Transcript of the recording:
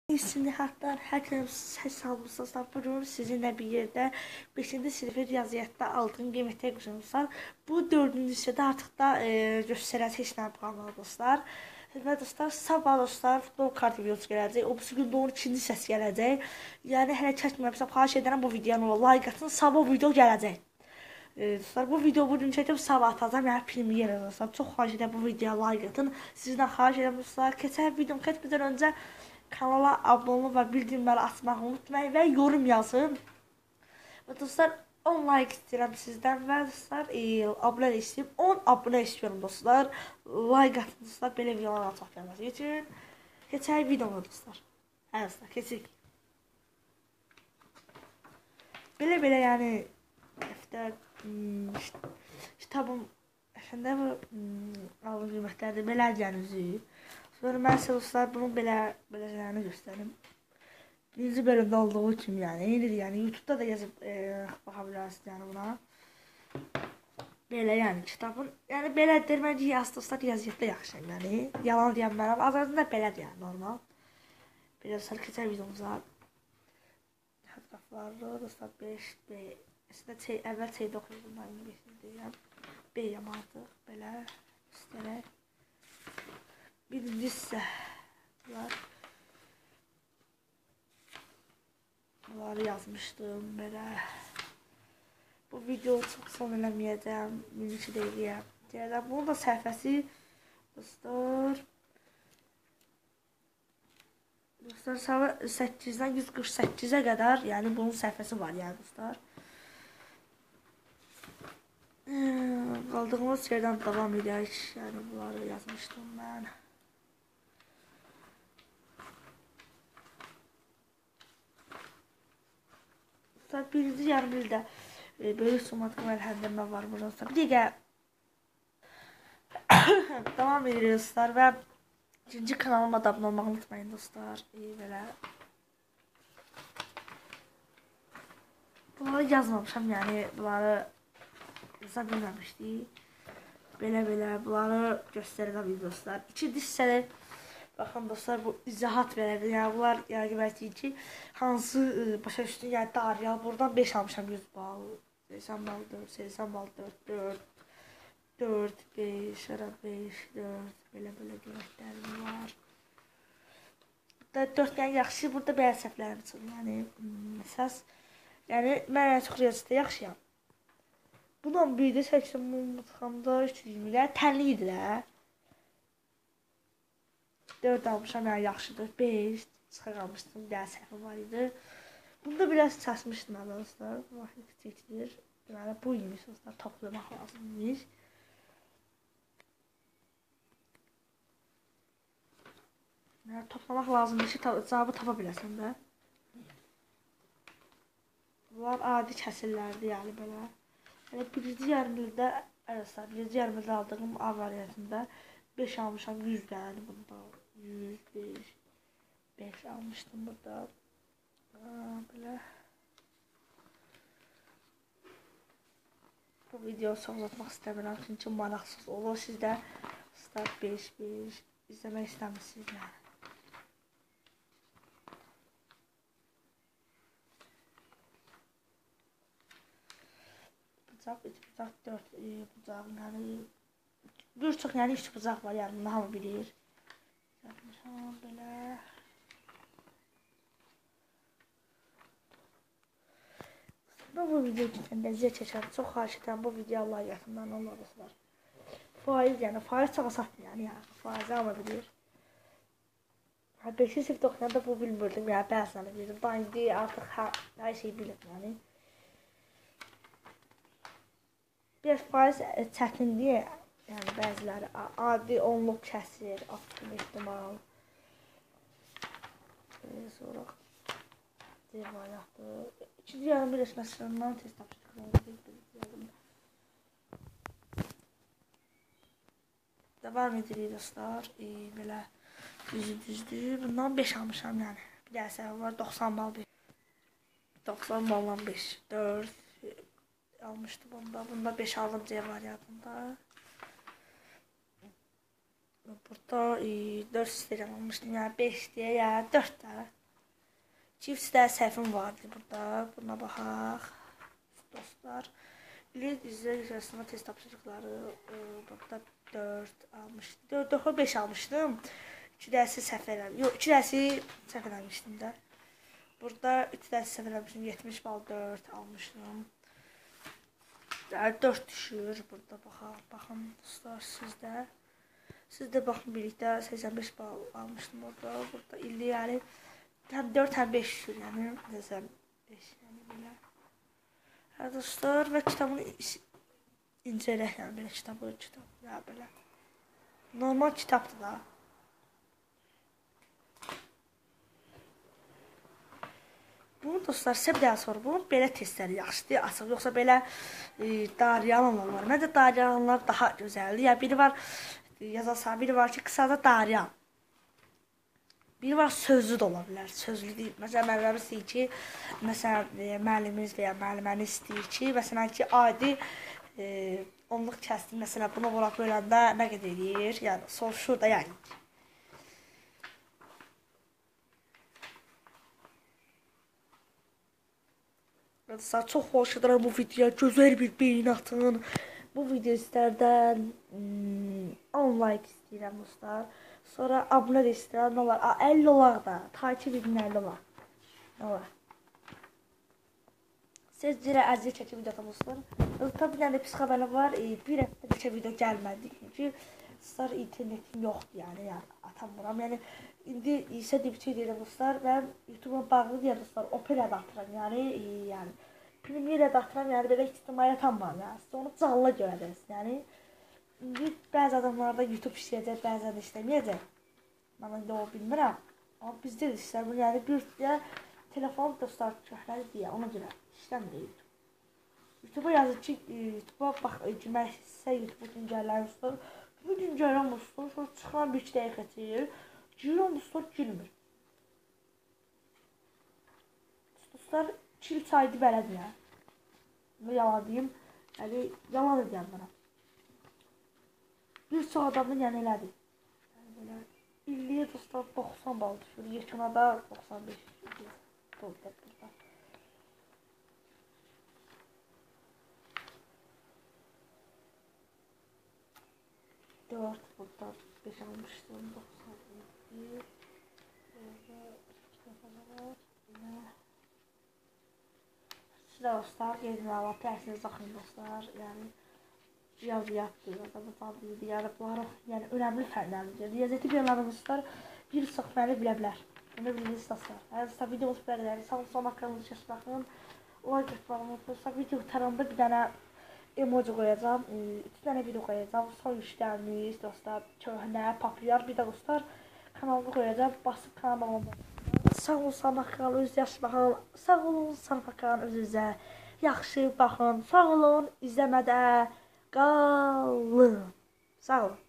Şimdi hatta herkese salmışsınızlar. Bugün sizinle bir yerde 5-ci sinif riyaziyyatda aldığım qiymətə quşunuzlar. Bu 4-cü hissədə artıq da göstərəcək işlər planları dostlar. Və dostlar, sabah dostlar futbol kartı videosu gələcək. O bu gün doğru 2-ci hissəsi gələcək. Yəni hələ çəkməmişəm, xahiş edirəm bu videonu like atın. Sabah video gələcək. Dostlar, bu video bugün çəkib sabah atacağım. Yəni premyera dostlar. Çox xahiş edirəm bu videoya like atın. Sizdən xahiş edirəm dostlar. Keçən videomu keçmədən öncə kanala abone olun və bildirimləri açmağı unutmayın və yorum yazın. Və dostlar 10 like istəyirəm sizdən və dostlar abunə istəyirəm. 10 abunə istiyorum dostlar. Like atın dostlar, belə videolar çox gəlməsi üçün. Keçək videoma dostlar. Hə dostlar, keçək. Belə yəni dəftər kitabım əslində bu aldığım qiymətlərdə belə gələcək. Sonra mən sizə dostlar bunun beləcələrini göstərim. Birinci bölümdə olduğu kimi yəni YouTube'da da yazıb baxa bilərsiniz yəni buna. Belə yəni kitabın yəni belədir, məncə dostlar riyaziyyatda yaxşı yəni. Yalan deyən mənəm, azərbaycanda belədir yəni normal. Belə dostlar keçək videomuza. Həddafları dostlar 5B. Əslində əvvəl C-də oxuyurdum, mən İngiliscə deyirəm. B-yəm artıq belə istərək. Birinci hissə bunları yazmışdım belə. Bu videoyu çox son eləməyəcəm, minik deyiləyəm. Bunun da səhifəsi dostlar 8-dən 148-ə qədər, yəni bunun səhifəsi var yəni dostlar. Qaldığımız yerdən davam edək. Yəni bunları yazmışdım mən. Birinci yarım ildə böyük sumatı mərhəndəmə var burada. Bir dəqiqə davam edirik dostlar və ikinci kanalıma da abunə olmağı unutmayın dostlar. Belə bunları yazmamışam, yəni bunları yaza bilməmişdik. Belə bunları göstərəcəm dostlar. İkinci hissədə baxın dostlar, bu izahat verədir. Yəni bunlar yəni belki ki hansı başa düşdün, yəni Daryal buradan 5 almışam 100 bal. 80 bal 4, 80 bal 4, 5, 5, 4 belə qiymətlərim var. Burada 4 yəni yaxşı, burada belə səhvlərim çıxır. Yəni əsas yəni mən ən çox riyaziyyatda yaxşıyam. Bundan bir də 80 mutxamda 320 ilə tənli idi də. 4 almışam, yəni yaxşıdır. 5 çıxaq almışdım, bir dənə səhvim var idi. Bunda biraz çaşmışdım dostlar. Vaxtı kiçikdir. Deməli bu imiş dostlar, toplamaq lazımmış. Yəni toplamaq lazımdır ki, cavabı tapa biləsən də. Bunlar adi kəsirlərdir, yəni belə. Yəni birinci yarım ildə aldığım A variantında 5 almışam, 100 dənə bunda. 105 almışdım burada. Belə. Bu videoyu çox uzatmaq istəmirəm, çünki maraqsız olur. Siz də start 5 izləmək istəmirsiniz yəni. Bucaq, 3 bucaq, 4 bucaq, yəni bir çox yəni 3 bucaq var, yəni bunu hamı bilir. Yapmışam belə. Bu video üçün bezə çəkərəm. Çox xahiş edirəm bu videoya like atın, Allah dostlar. Faiz yəni faiz çox satmır yəni faizi amma bilir. 5-ci sinifdə oxuyanda bu bilmirdim, yəni bəzən bilirdim. Daha indi artıq hər şeyi bilirəm yəni. Biraz faiz çətinliyi, yəni bəziləri adi onluq kəsir, atqın ehtimal. Sonra devalyatdır. İkinci yarım bir əsməsindən test tapışdırdım. Devam edirik dostlar. Belə düzdür. Bundan 5 almışam yəni. Bir də səhv var, 90 bal 5. 90 balla 5, 4 almışdım bunda. Bunda 5 aldım C variantında. Burada 4 istəyirəm almışdım, yəni 5 deyə, yəni 4 də. Çiftdə səhvim vardı burada. Buna baxaq. Dostlar. İlk izləyicilərinə test tapşırıqları burada 4 almışdım. 4-5 almışdım. 2 dərsi səhv eləmişdim. Yox, 2 dərsi səhv eləmişdim də. Burada 3 dərsi səhv eləmişdim. 70 bal 4 almışdım. 4 düşür. Burada baxın dostlar sizdə. Siz də baxın birlikdə 85 bal almışdım orada. Burada illi yəni həm 4 həm 5 düşür. Yəni 85 yəni belə. Hə dostlar və kitabını incələk, yəni belə kitabı ya belə. Normal kitabdır da. Bunu dostlar sizə bir daha soru. Bunun belə testləri yaxşıdır, açıq. Yoxsa belə dariyan olanlar. Məncə dariyanlar daha gözəldir. Ya biri var yazarsan, biri var ki qısada dariyan. Biri var sözlü də ola bilər. Sözlü deyil. Məsələn, müəllimimiz deyir ki, məsələn, müəllimimiz və ya müəlliməniz deyir ki, məsələn ki, adi onluq kəsdik. Məsələn, buna vuraq böləndə nə qədər eləyir? Yəni, soruşur da yəni. Arkadaşlar, çox xoş edirəm bu videoya. Gözəl bir beyin atın. Bu video istərdən 10 like istəyirəm dostlar. Sonra abunə də istəyirəm. Nə olar? 50 olar da. Takip edin 50 olar. Nə olar? Sizcə əziyyət çəkib video dostlar. Tabii bir də pis xəbərlər var. Bir həftə neçə video gəlmədi. Çünki dostlar internetim yoxdur yəni. Atamıram. Yəni indi isə dibçi deyirəm dostlar. Mən YouTube'a bağlı deyirəm dostlar. Opera da atıram. Yəni Premiere də atıram. Yəni belə ictimai atamam. Yəni siz onu canlı görəcəksiniz. Yəni indi bəzi adamlarda YouTube işləyəcək, bəzən işləməyəcək. Mən indi o bilmirəm. Amma bizdə də işlər. Yəni bir telefon dostlar köhnəli deyə ona görə işləmir. YouTube'a yazır ki, YouTube'a bax, girməksə YouTube güncəllərin dostlar. Bu güncəllən dostlar, sonra çıxan bir 2 dəqiqə çəkir. Girirəm dostlar, girmir. Dostlar, 2-3 aydır belədir ya. Yalan deyim. Yəni, yalan edəyəm mənə. Bir çox adamın yəni elədir. Yəni belə illiyə dostlar 90 bal düşür. Yekuna da 95 burada. 4 burada 5 almışdım. 97. Burada 2 dəfə var. Sizə dostlar, gezin Allah, tərsiniz baxın dostlar. Yəni riyaziyyatdır, adamı yəni bunlar yəni önəmli fərqlərdir. Riyaziyyatı bilənlər dostlar bir çox fərqi bilə bilər. Bunu bilirsiniz dostlar. Əgər videomuz belədir. Sağ olun, son haqqınızı kəsb baxın. Like etməyi unutmayın. Video qurtaranda bir dənə emoji qoyacağam. 2 dənə video qoyacağım. Son işlərimiz dostlar köhnə, populyar bir də dostlar kanalımı qoyacağım. Basıb kanalıma abunə olun. Sağ olun, sağlıqla qalın, öz yaxşı baxın. Sağ olun, sağlıqla qalın, özünüzə yaxşı baxın. Sağ olun, izləmədə qalın. Sağ olun.